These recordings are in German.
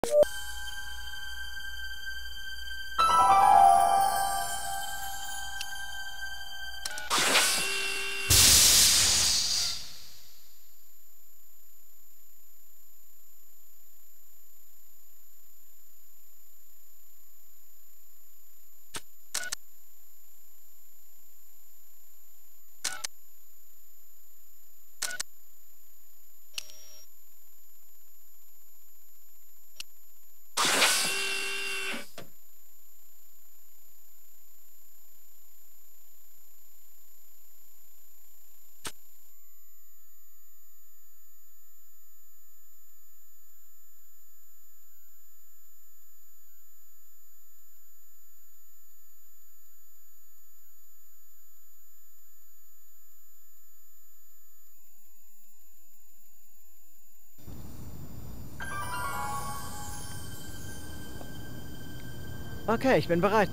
Okay, ich bin bereit.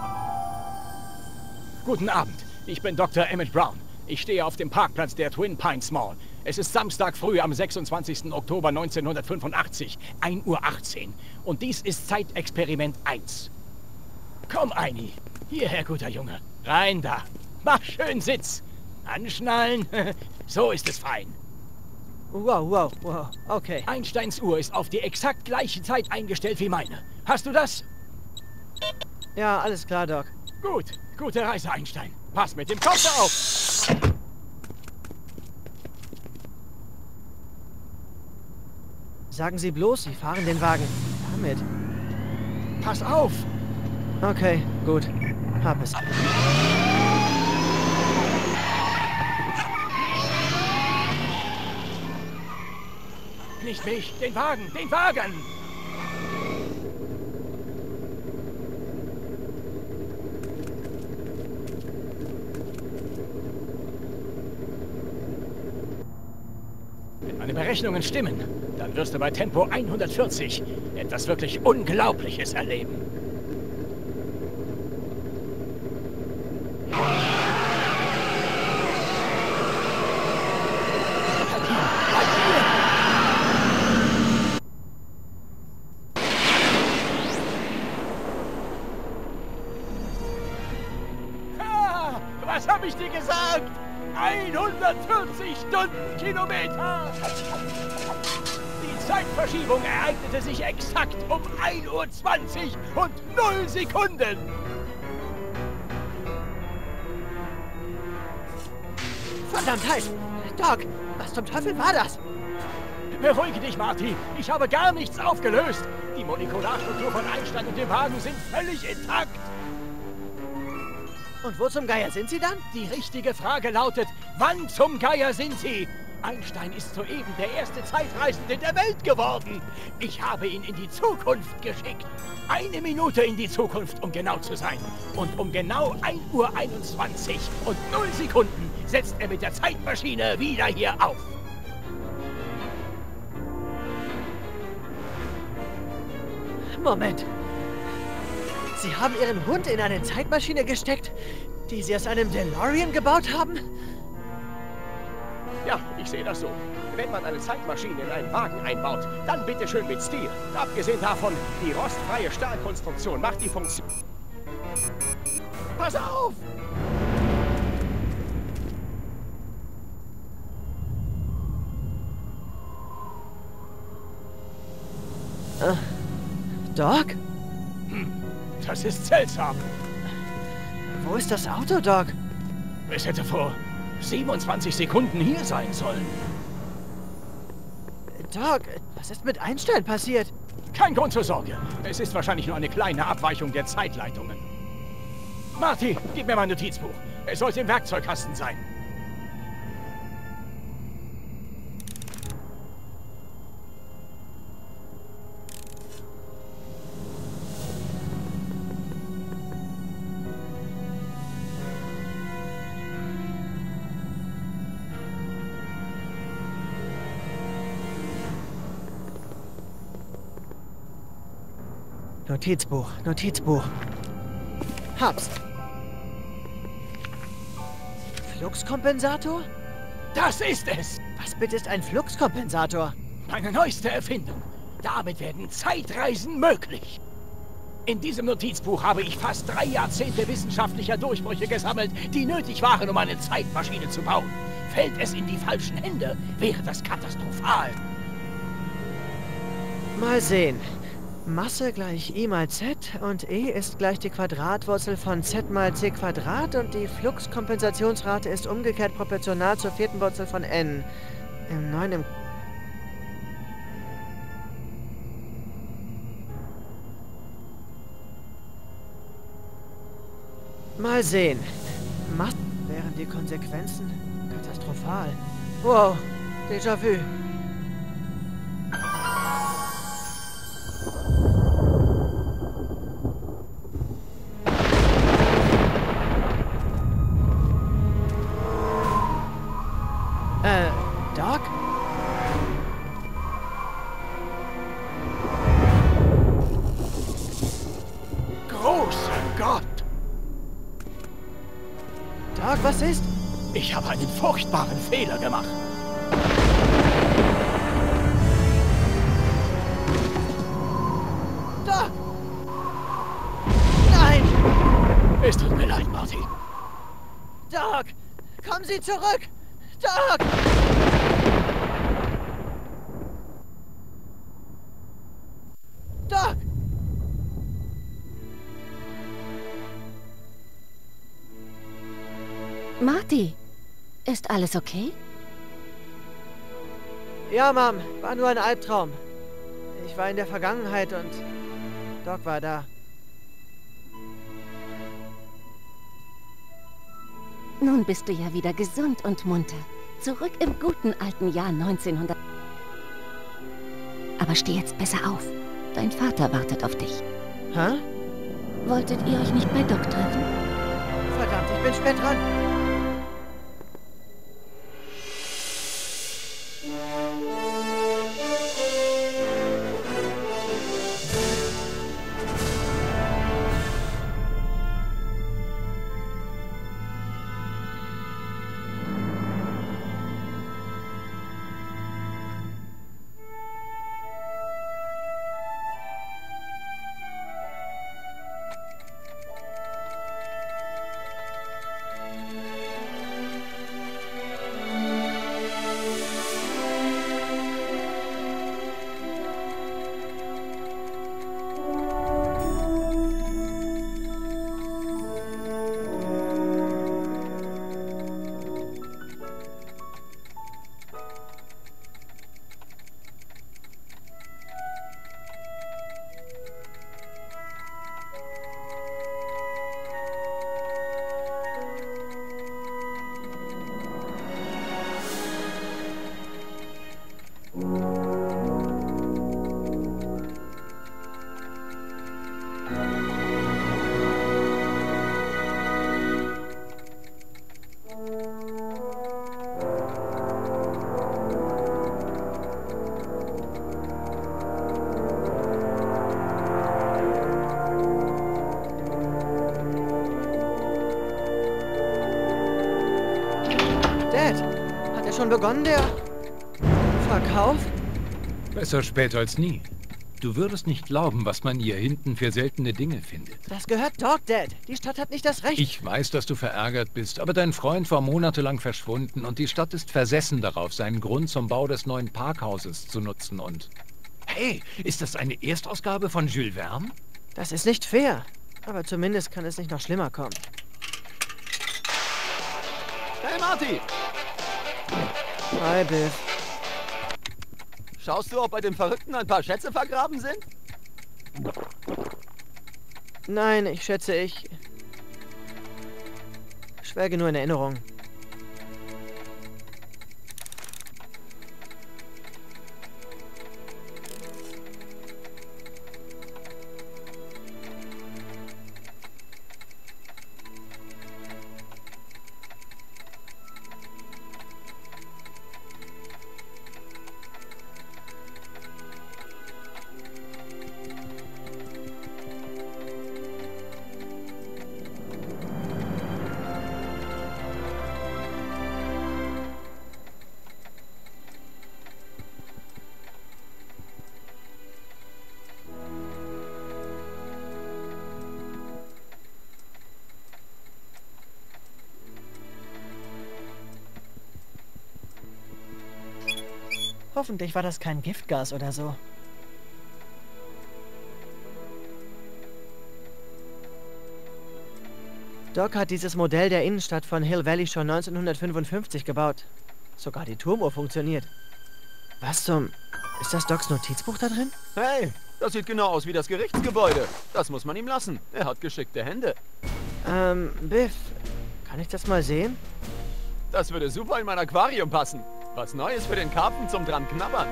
Guten Abend, ich bin Dr. Emmett Brown. Ich stehe auf dem Parkplatz der Twin Pines Mall. Es ist Samstag früh am 26. Oktober 1985, 1:18 Uhr. Und dies ist Zeitexperiment 1. Komm, Eini. Hierher, guter Junge. Rein da. Mach schön Sitz. Anschnallen. So ist es fein. Wow. Okay. Einsteins Uhr ist auf die exakt gleiche Zeit eingestellt wie meine. Hast du das? Ja, alles klar, Doc. Gut. Gute Reise, Einstein. Pass mit dem Kopf auf. Sagen Sie bloß, Sie fahren den Wagen. Damit. Pass auf. Okay, gut. Hab es. Nicht mich, den Wagen, den Wagen! Wenn meine Berechnungen stimmen, dann wirst du bei Tempo 140 etwas wirklich Unglaubliches erleben. Was habe ich dir gesagt? 140 Stundenkilometer! Die Zeitverschiebung ereignete sich exakt um 1:20 Uhr und 0 Sekunden! Verdammt halt! Doc, was zum Teufel war das? Beruhige dich, Marty. Ich habe gar nichts aufgelöst. Die Molekularstruktur von Einstein und dem Wagen sind völlig intakt. Und wo zum Geier sind Sie dann? Die richtige Frage lautet, wann zum Geier sind Sie? Einstein ist soeben der erste Zeitreisende der Welt geworden. Ich habe ihn in die Zukunft geschickt. 1 Minute in die Zukunft, um genau zu sein. Und um genau 1:21 Uhr und 0 Sekunden setzt er mit der Zeitmaschine wieder hier auf. Moment. Sie haben Ihren Hund in eine Zeitmaschine gesteckt, die Sie aus einem DeLorean gebaut haben? Ja, ich sehe das so. Wenn man eine Zeitmaschine in einen Wagen einbaut, dann bitte schön mit Stil. Abgesehen davon, die rostfreie Stahlkonstruktion macht die Funktion. Pass auf! Doc? Das ist seltsam. Wo ist das Auto, Doc? Es hätte vor 27 Sekunden hier sein sollen. Doc, was ist mit Einstein passiert? Kein Grund zur Sorge. Es ist wahrscheinlich nur eine kleine Abweichung der Zeitleitungen. Marty, gib mir mein Notizbuch. Es sollte im Werkzeugkasten sein. Notizbuch. Hab's. Fluxkompensator? Das ist es! Was bitte ist ein Fluxkompensator? Meine neueste Erfindung. Damit werden Zeitreisen möglich. In diesem Notizbuch habe ich fast 3 Jahrzehnte wissenschaftlicher Durchbrüche gesammelt, die nötig waren, um eine Zeitmaschine zu bauen. Fällt es in die falschen Hände, wäre das katastrophal. Mal sehen. Masse gleich I mal Z und E ist gleich die Quadratwurzel von Z mal C Quadrat und die Fluxkompensationsrate ist umgekehrt proportional zur vierten Wurzel von N. Im neuen... Mal sehen. Masse wären die Konsequenzen katastrophal. Wow, Déjà-vu. Doc? Großer Gott! Doc, was ist? Ich habe einen furchtbaren Fehler gemacht. Doc! Nein! Es tut mir leid, Marty. Doc! Kommen Sie zurück! Doc! Doc! Marty, ist alles okay? Ja, Mom, war nur ein Albtraum. Ich war in der Vergangenheit und Doc war da. Nun bist du ja wieder gesund und munter. Zurück im guten alten Jahr 1900. Aber steh jetzt besser auf. Dein Vater wartet auf dich. Hä? Wolltet ihr euch nicht bei Doc treffen? Verdammt, ich bin spät dran. Schon begonnen, der Verkauf? Besser spät als nie. Du würdest nicht glauben, was man hier hinten für seltene Dinge findet. Das gehört Doc, Dad. Die Stadt hat nicht das Recht. Ich weiß, dass du verärgert bist, aber dein Freund war monatelang verschwunden und die Stadt ist versessen darauf, seinen Grund zum Bau des neuen Parkhauses zu nutzen und... Hey, ist das eine Erstausgabe von Jules Verne? Das ist nicht fair. Aber zumindest kann es nicht noch schlimmer kommen. Hey Marty! Hi, Biff. Schaust du, ob bei dem Verrückten ein paar Schätze vergraben sind? Nein, ich schätze, ich schwelge nur in Erinnerung. Hoffentlich war das kein Giftgas oder so. Doc hat dieses Modell der Innenstadt von Hill Valley schon 1955 gebaut. Sogar die Turmuhr funktioniert. Was zum... Ist das Docs Notizbuch da drin? Hey, das sieht genau aus wie das Gerichtsgebäude. Das muss man ihm lassen. Er hat geschickte Hände. Biff, kann ich das mal sehen? Das würde super in mein Aquarium passen. Was Neues für den Karpfen zum dran knabbern.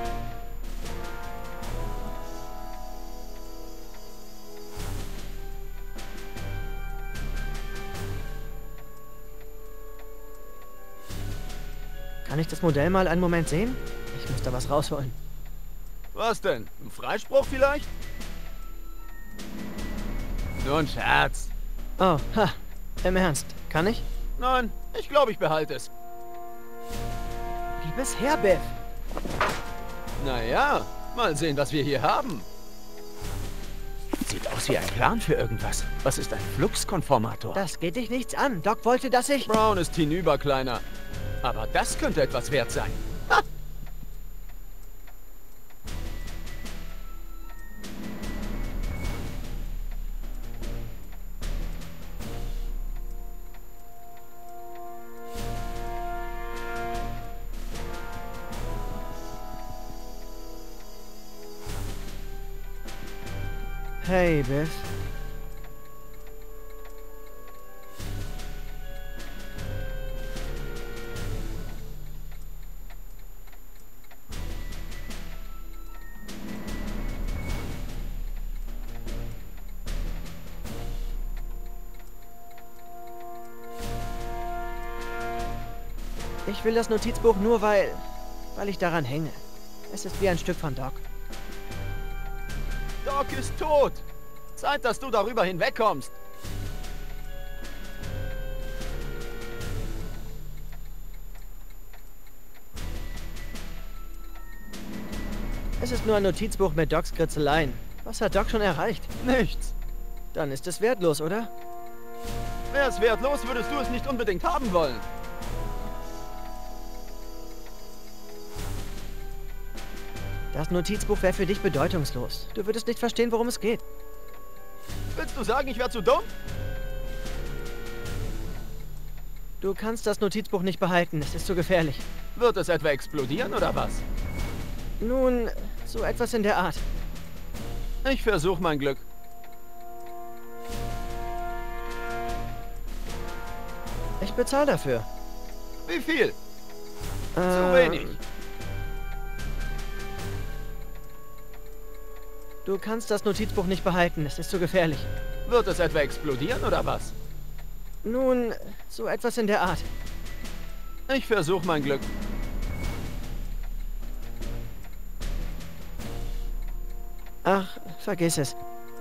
Kann ich das Modell mal einen Moment sehen? Ich muss da was rausholen. Was denn? Ein Freispruch vielleicht? Nur ein Scherz. Oh, ha. Im Ernst. Kann ich? Nein, ich glaube, ich behalte es. Wie bisher, Biff. Naja, mal sehen, was wir hier haben. Sieht aus wie ein Plan für irgendwas. Was ist ein Fluxkonformator? Das geht dich nichts an. Doc wollte, dass ich... Brown ist hinüber, Kleiner. Aber das könnte etwas wert sein. Ha! Hey, Biff. Ich will das Notizbuch nur, weil ich daran hänge. Es ist wie ein Stück von Doc. Doc ist tot. Zeit, dass du darüber hinwegkommst. Es ist nur ein Notizbuch mit Docs Kritzeleien. Was hat Doc schon erreicht? Nichts. Dann ist es wertlos, oder? Wäre es wertlos, würdest du es nicht unbedingt haben wollen. Das Notizbuch wäre für dich bedeutungslos. Du würdest nicht verstehen, worum es geht. Willst du sagen, ich wäre zu dumm? Du kannst das Notizbuch nicht behalten. Es ist zu gefährlich. Wird es etwa explodieren oder was? Nun, so etwas in der Art. Ich versuche mein Glück. Ich bezahle dafür. Wie viel? Zu wenig. Du kannst das Notizbuch nicht behalten. Es ist zu gefährlich. Wird es etwa explodieren oder was? Nun, so etwas in der Art. Ich versuche mein Glück. Ach, vergiss es.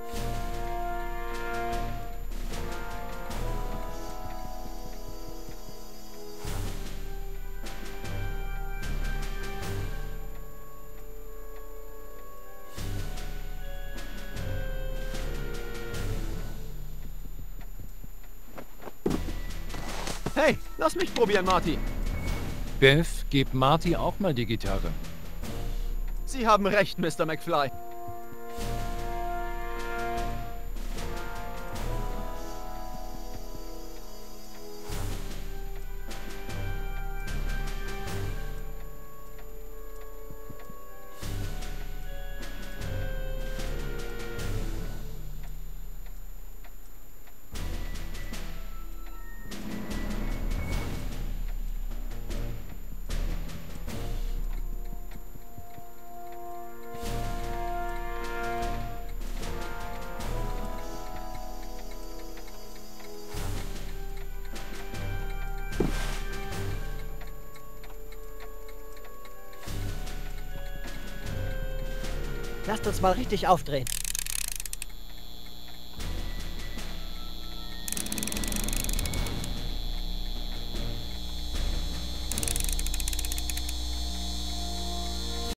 Hey, lass mich probieren, Marty. Biff, gib Marty auch mal die Gitarre. Sie haben recht, Mr. McFly. Lasst uns mal richtig aufdrehen.